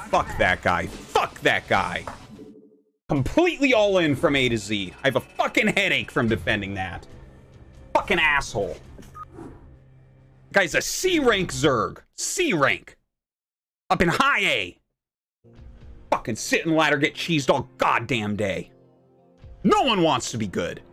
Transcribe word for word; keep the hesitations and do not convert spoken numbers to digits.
Fuck that guy. Fuck that guy. Completely all in from A to Z. I have a fucking headache from defending that. Fucking asshole. Guy's a C rank Zerg. C rank. Up in high A. Fucking sit in ladder, get cheesed all goddamn day. No one wants to be good.